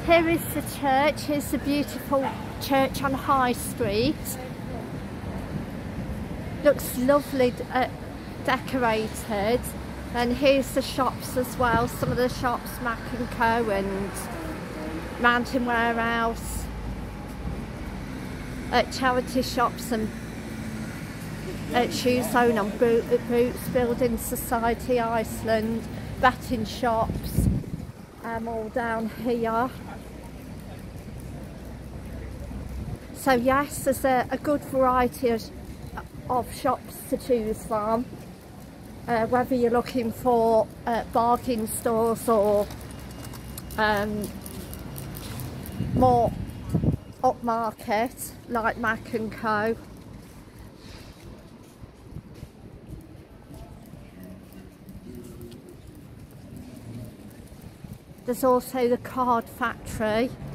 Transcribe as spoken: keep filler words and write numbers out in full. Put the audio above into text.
Here is the church. Here's the beautiful church on High Street. Looks lovely uh, decorated. And here's the shops as well. Some of the shops, Mac and Co and Mountain Warehouse. Uh, charity shops and uh, Shoe Zone and boot, Boots, Building Society Iceland, betting shops, um, all down here. So yes, there's a, a good variety of, of shops to choose from, uh, whether you're looking for uh, bargain stores or um, more upmarket like Mac and Co. There's also the card factory.